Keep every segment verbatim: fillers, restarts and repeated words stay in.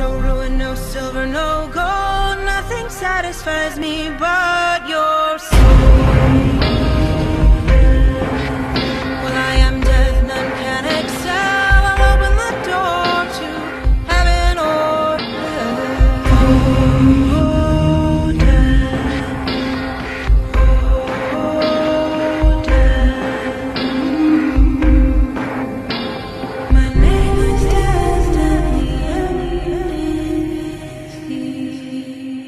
No ruin, no silver, no gold. Nothing satisfies me but your soul. Well, I am death, none can excel. I'll open the door to heaven or hell. Oh, death. Oh, death. My name is death, and the end is he.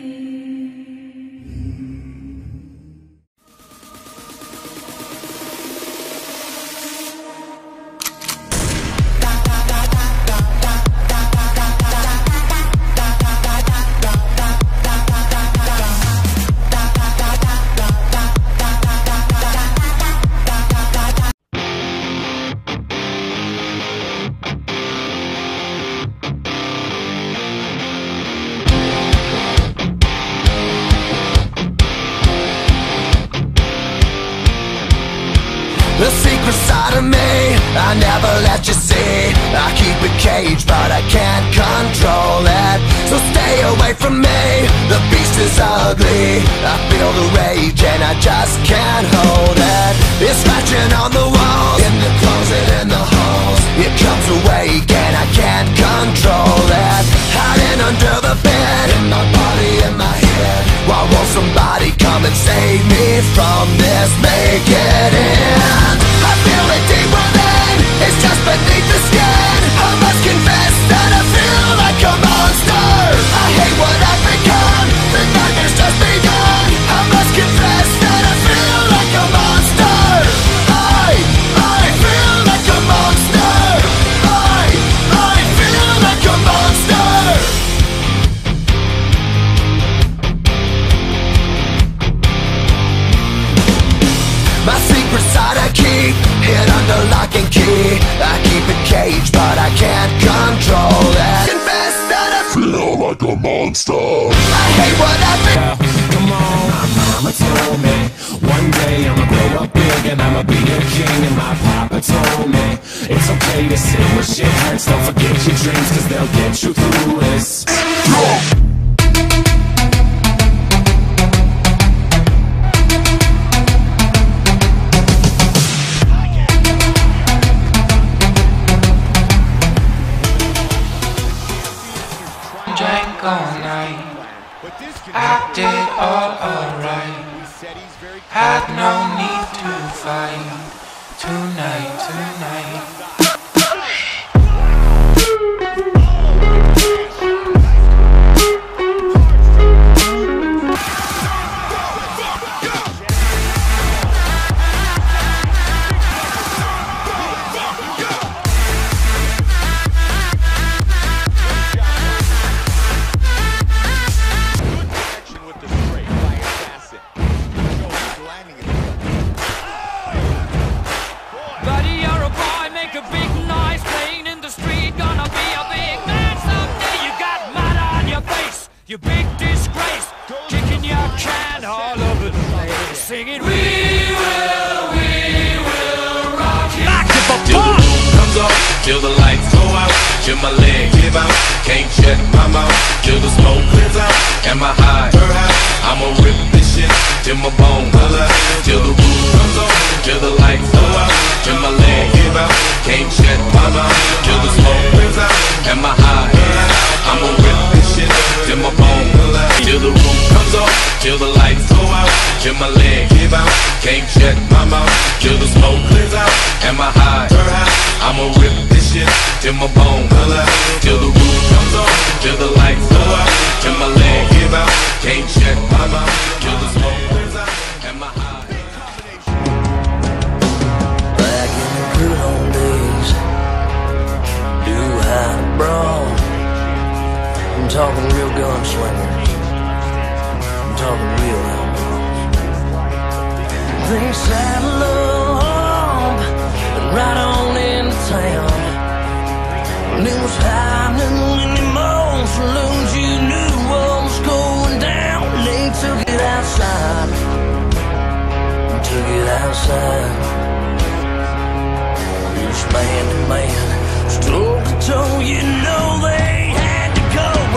The secret side of me, I never let you see. I keep it caged, but I can't control it. So stay away from me, the beast is ugly. I feel the rage and I just can't hold it. It's scratching on the walls, in the closet, in the halls. It comes awake and I can't control it. Hiding under the bed, in my body, in my head. Why won't somebody come and save me from this? Make it end. I feel it deep within, it's just beneath the skin. I must confess that I feel like a monster. I hate what I've become, the nightmare's just begun. I must confess that I feel like a monster. I, I feel like a monster. I, I feel like a monster. My secret side I keep hid under lock and key. I keep it caged, but I can't control it. Confess that I feel like a monster. I hate what I've been. Come on, my mama told me one day I'ma grow up big and I'ma be a king. And my papa told me it's okay to sit where shit hurts. Don't forget your dreams, cause they'll get you through this. Drank all night, acted all alright. Had no need to fight tonight, tonight. You big disgrace, kicking your can all over the place, singing, we will, we will rock you. Till the roof comes off, till the lights go out, till my leg give out, can't shut my mouth, till the smoke clears out, and my high, I'ma rip this shit, till my bone color, till the roof comes off, till the lights go out, till my leg give out, can't shut my mouth, till the smoke clears out, and my high, I'ma rip this shit, till my bone color, till the roof comes off, till the lights go out, till my leg give out, can't shut my mouth, till the smoke clears out, and my high, I'ma rip this shit, till my bone color, till the roof comes off, till the lights go out, till my leg give out, can't shut my mouth, till the smoke clears out, and my high. Back in the good old days, knew how to brawl. I'm talking real gunslingers, I'm talking real outlaws. They saddle up and ride on into town. And it was happening in the most saloons. You knew what was going down. They took it outside, took it outside. It was man to man, toe to toe. You know they had to go.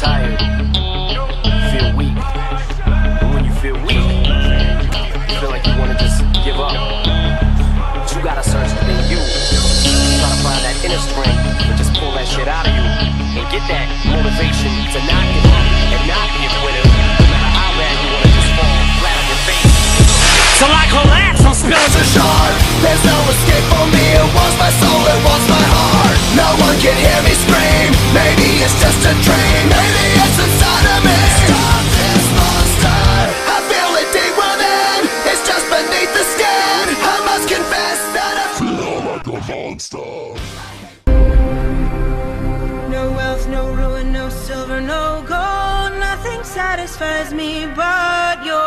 tired, you feel weak. And when you feel weak, you feel like you want to just give up. But you gotta search within you. Try to find that inner strength, but just pull that shit out of you and get that motivation to not give up and not give winners, no matter how bad you want to just fall flat on your face. So I collapse, I'm spilling the shark. There's no escape for me. It wants my soul, it wants my heart. No one can hear me scream. Maybe it's just a dream. Maybe it's inside of me. Stop this monster. I feel it deep within. It's just beneath the skin. I must confess that I feel like a monster. No wealth, no ruin, no silver, no gold. Nothing satisfies me but your